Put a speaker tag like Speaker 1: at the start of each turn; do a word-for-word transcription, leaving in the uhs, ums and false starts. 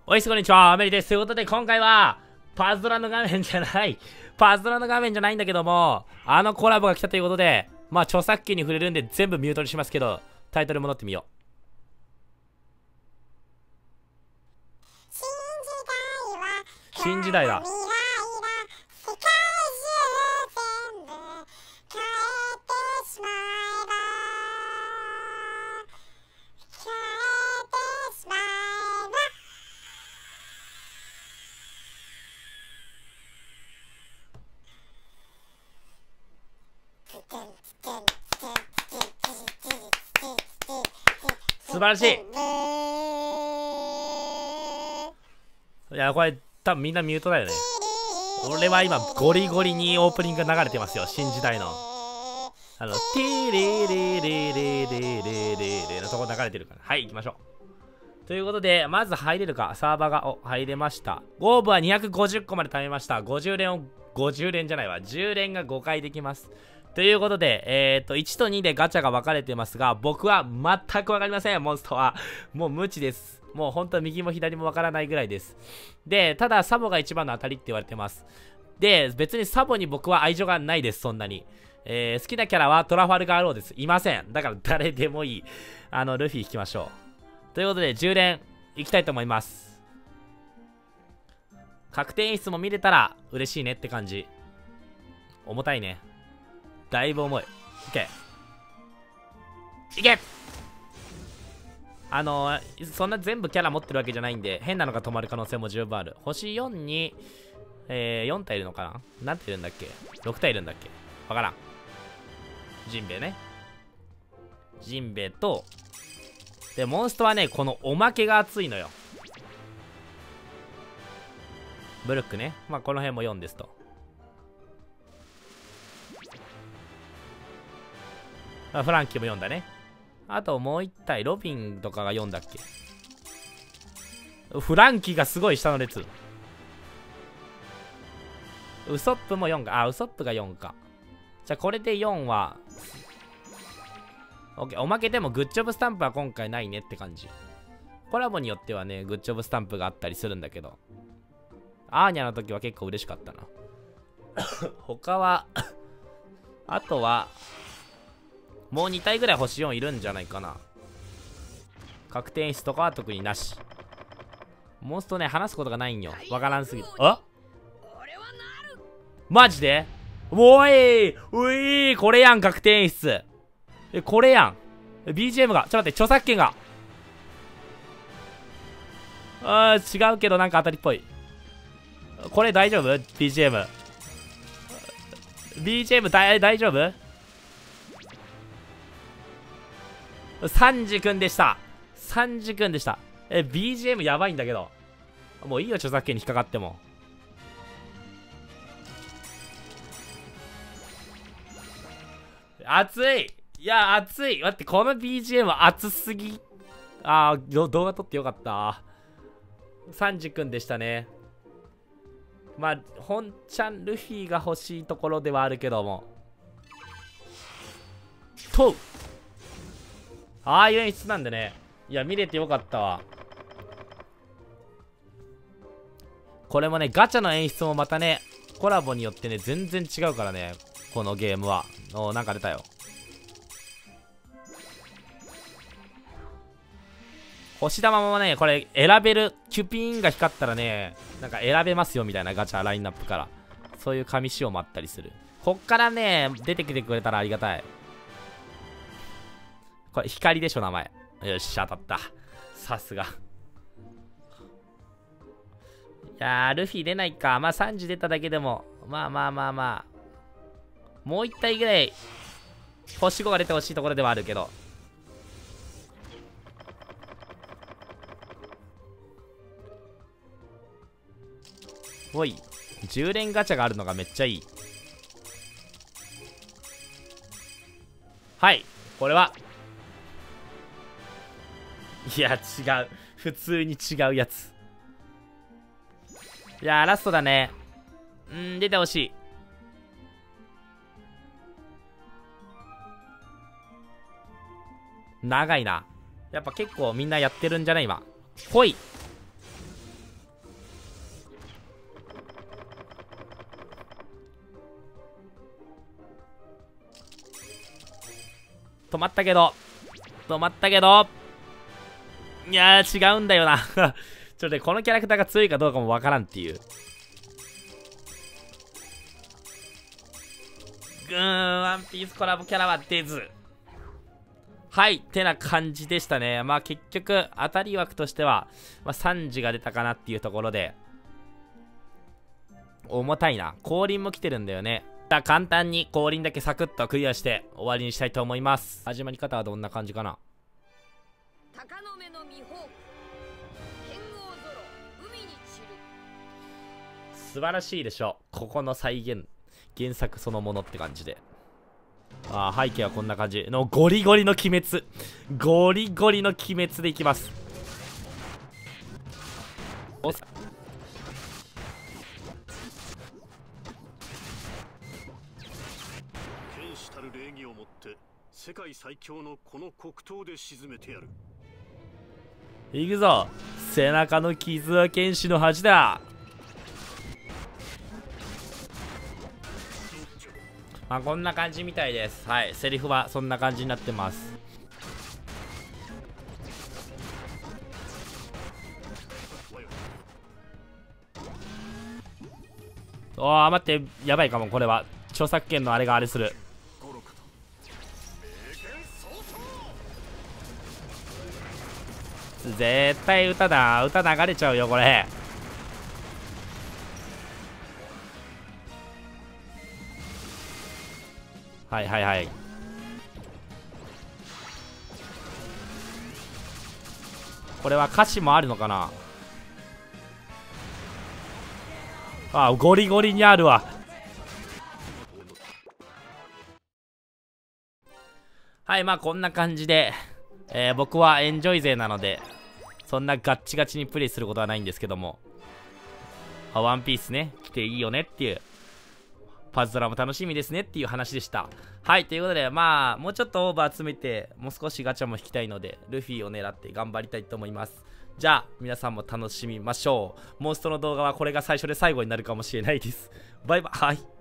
Speaker 1: おいしこんにちは、アメリです。ということで今回は、パズドラの画面じゃない、パズドラの画面じゃないんだけども、あのコラボが来たということで、まあ著作権に触れるんで全部ミュートにしますけど、タイトル戻ってみよう。新時代だ。素晴らしい。いや、これ多分みんなミュートだよね。俺は今ゴリゴリにオープニングが流れてますよ。新時代のあのティリリリリリリリリのとこ流れてるから。はい、行きましょう。ということで、まず入れるか。サーバーがお入れました。オーブはにひゃくごじゅっこまで貯めました。ごじゅう連をごじゅう連じゃないわ、じゅう連がごかいできます。ということで、えっと、いちとにでガチャが分かれてますが、僕は全く分かりません、モンストは。もう無知です。もう本当は右も左も分からないぐらいです。で、ただ、サボが一番の当たりって言われてます。で、別にサボに僕は愛情がないです、そんなに。えー、好きなキャラはトラファルガーローです。いません。だから誰でもいい。あの、ルフィ引きましょう。ということで、じゅう連いきたいと思います。確定演出も見れたら嬉しいねって感じ。重たいね。だいぶ重い。いけいけあのー、そんな全部キャラ持ってるわけじゃないんで、変なのが止まる可能性も十分ある。星よんに、えー、よん体いるのかな。何体いるんだっけ。ろく体いるんだっけ。わからん。ジンベエね。ジンベエと、で、モンストはね、このおまけが熱いのよ。ブルックね。まあ、この辺もよんですと。あ、フランキーもよんだね。あともういち体、ロビンとかがよんだっけ。フランキーがすごい下の列。ウソップもよんか。あ、ウソップがよんか。じゃあこれでよんは OK。 おまけでもグッジョブスタンプは今回ないねって感じ。コラボによってはね、グッジョブスタンプがあったりするんだけど、アーニャの時は結構嬉しかったな。他はあとはもうに体ぐらい星よんいるんじゃないかな。確定演出とかは特になし。モンストね、話すことがないんよ。わからんすぎる。あ、マジでおい、うい、これやん、確定演出。え、これやん。ビージーエム が、ちょっと待って、著作権が。あー、違うけどなんか当たりっぽい。これ大丈夫 ?ビージーエム。ビージーエム 大丈夫？サンジ君でした。サンジ君でした。え、ビージーエム やばいんだけど。もういいよ、著作権に引っかかっても。熱い。いや、熱い。待って、この ビージーエム 熱すぎ。あー、動画撮ってよかった。サンジ君でしたね。まあ、本ちゃんルフィが欲しいところではあるけども。とう、ああいう演出なんでね。いや、見れてよかったわ。これもね、ガチャの演出もまたね、コラボによってね、全然違うからね、このゲームは。おー、なんか出たよ。星玉もね、これ選べる、キュピーンが光ったらね、なんか選べますよみたいなガチャラインナップから。そういう紙仕様もあったりする。こっからね、出てきてくれたらありがたい。これ光でしょ、名前。よし、当たった。さすが。いやー、ルフィ出ないか。まあさんじ出ただけでも、まあまあまあまあ、もういち体ぐらい星ごが出てほしいところではあるけど。おい、じゅう連ガチャがあるのがめっちゃいい。はい、これは、いや、違う。普通に違うやつ。いやー、ラストだね。うん、出てほしい。長いな。やっぱ結構みんなやってるんじゃない今。ほい。 止まったけど、止まったけど、いやー違うんだよな。ちょっとね、このキャラクターが強いかどうかもわからんっていう。うーん、ワンピースコラボキャラは出ず。はい、てな感じでしたね。まあ結局、当たり枠としては、まあ、さんじが出たかなっていうところで、重たいな。降臨も来てるんだよね。じゃあ簡単に降臨だけサクッとクリアして終わりにしたいと思います。始まり方はどんな感じかな。
Speaker 2: 鷹の目のミホーク、剣豪ゾロ、海に散る。
Speaker 1: 素晴らしいでしょ。ここの再現、原作そのものって感じで。あー、背景はこんな感じのゴリゴリの鬼滅、ゴリゴリの鬼滅でいきます。おさ
Speaker 3: 剣士たる礼儀をもって世界最強のこの黒刀で沈めてやる。
Speaker 1: いくぞ、背中の傷は剣士の恥だ。まあこんな感じみたいです。はい、セリフはそんな感じになってます。おー、待って、やばいかもこれは。著作権のあれがあれする。絶対歌だ、歌流れちゃうよこれ。はいはいはい。これは歌詞もあるのかな。あ、ゴリゴリにあるわ。はい、まあこんな感じで、えー、僕はエンジョイ勢なのでそんなガッチガチにプレイすることはないんですけども、あ、ワンピースね来ていいよねっていう、パズドラも楽しみですねっていう話でした。はい、ということで、まあもうちょっとオーバー集めてもう少しガチャも引きたいのでルフィを狙って頑張りたいと思います。じゃあ皆さんも楽しみましょう。モンストの動画はこれが最初で最後になるかもしれないです。バイバイ。